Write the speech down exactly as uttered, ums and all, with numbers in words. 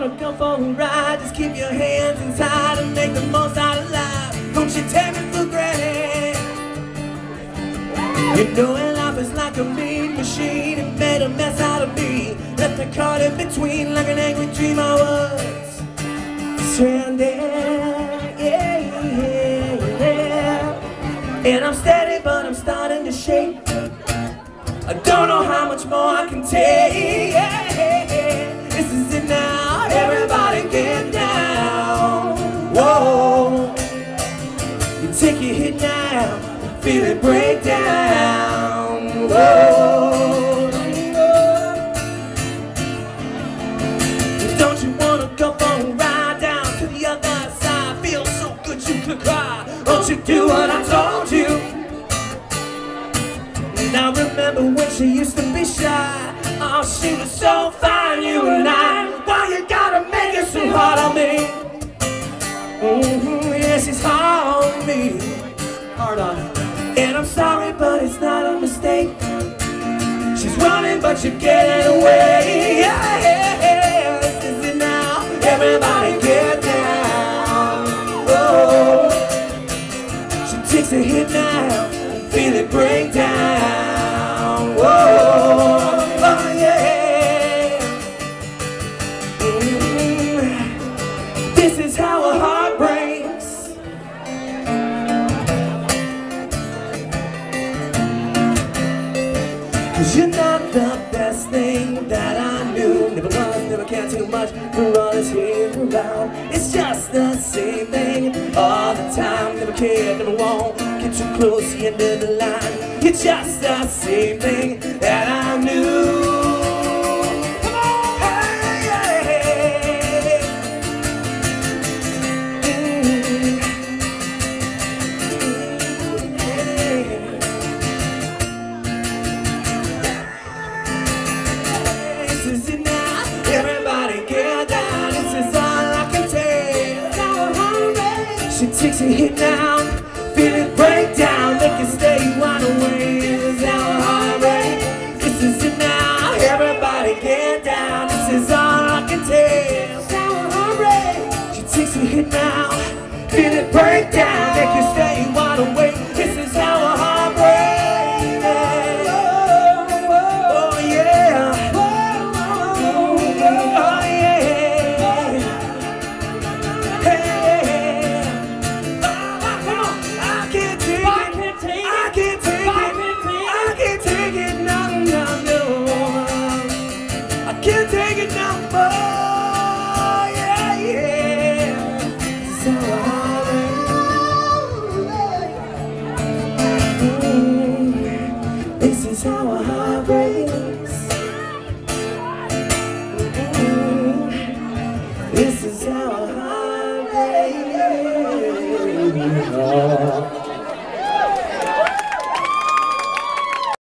wanna go for a ride? Just keep your hands inside and make the most out of life. Don't you take me for granted. You know that life is like a mean machine. It made a mess out of me, left me caught in between like an angry dream. I was stranded, yeah, yeah, yeah. And I'm steady but I'm starting to shake. I don't know how much more I can take. This is it now, everybody get down. Whoa, you take your hit now, feel it break down. Whoa, don't you wanna go for a ride down to the other side? Feels so good you could cry. Won't you do what I told you? Now remember when she used to be shy. Oh, she was so fine, you and I. Why you gotta make it so hard on me? Mm-hmm, yes, it's hard on me. Hard on her. And I'm sorry, but it's not a mistake. She's running, but you're getting away. Yeah, yeah, yeah. This is it now. Everybody get down. Oh, she takes a hit now. Feel it break down. Whoa, oh yeah. Mm. This is how a heart breaks. Cause you're not the best thing that I knew. Never was, never cared too much for all this here around. It's just the same thing all the time. Never cared, never won't get too close to the end of the line. It's just the same thing that I knew. Come on, hey, hey, mm, yeah. This is it now, everybody get down. This is all I can tell. She takes a hit now, feel it break down, make it stay wide awake. This is our heartbreak. This is it now, everybody get down. This is all I can tell. This is our heartbreak. She takes a hit now, feel it break down, make it stay wide awake. This is our heartbreak. Oh yeah. Oh yeah. Hey. I can't take it. I can't take it. I can't take it. No, no, no. I can't take it no more. Yeah, yeah. This is how I This is how a heart breaks. This is how a heart breaks.